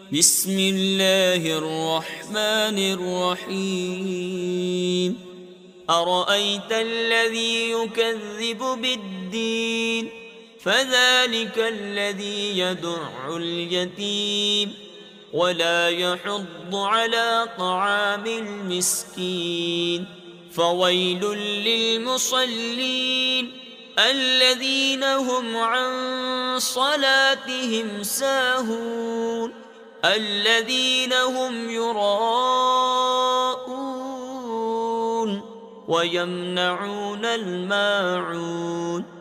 بسم الله الرحمن الرحيم أرأيت الذي يكذب بالدين فذلك الذي يدع اليتيم ولا يحض على طعام المسكين فويل للمصلين الذين هم عن صلاتهم ساهون الذين هم يراءون ويمنعون الماعون